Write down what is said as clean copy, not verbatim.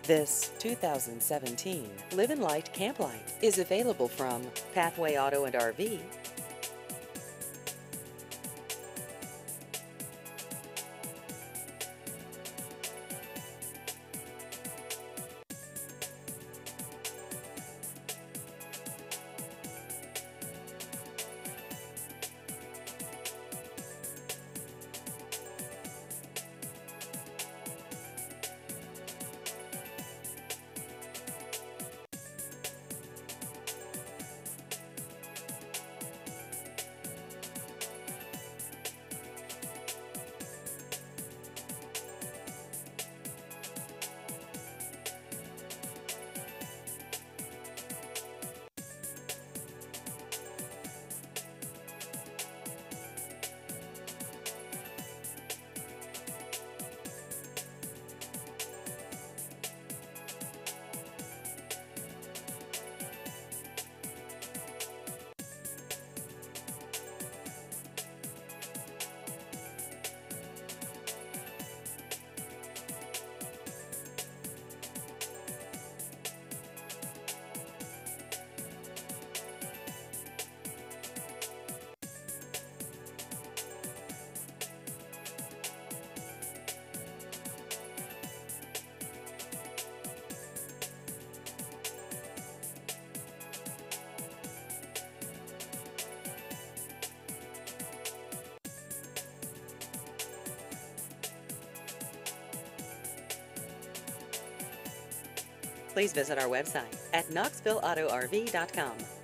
This 2017 Live in Light Camp Light is available from Pathway Auto and RV. Please visit our website at KnoxvilleAutoRV.com.